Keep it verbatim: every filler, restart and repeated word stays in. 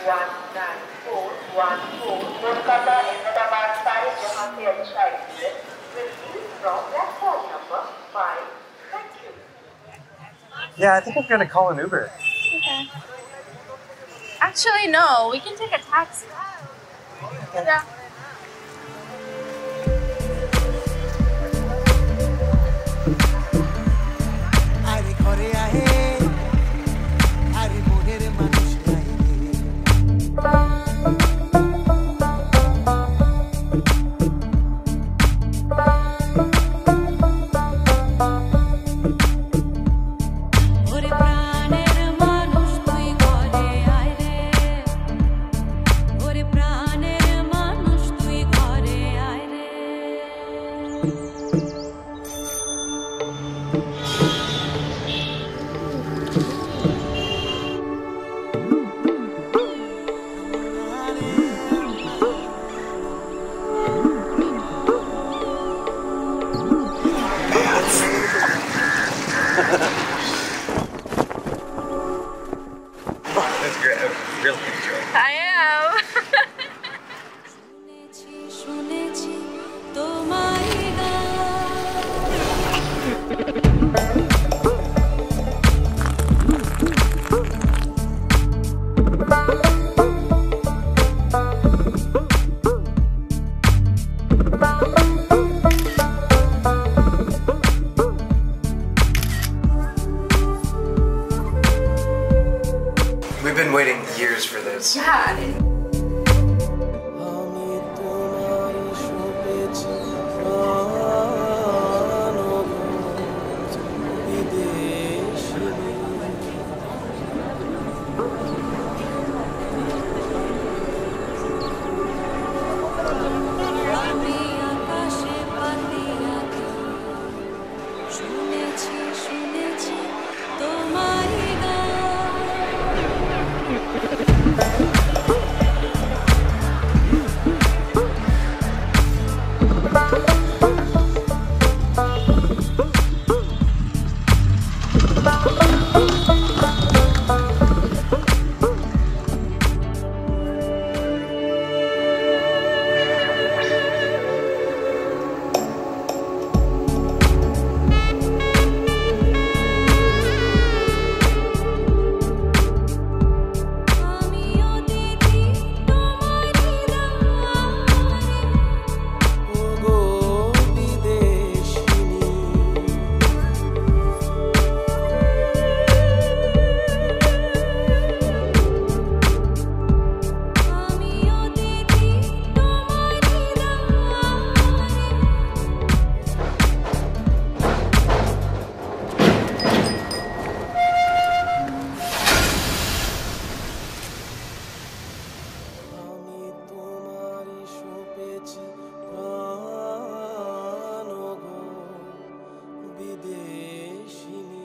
one nine four one four Kolkata Ahmedabad Sare Jahan Se Acha Express will leave from platform number five. Thank you. Yeah, I think I'm gonna call an Uber. Okay. Actually, no. We can take a taxi. Okay. Yeah. That's great. I really enjoyed it. I am. We've been waiting years for this. Yeah. বিদেশিনী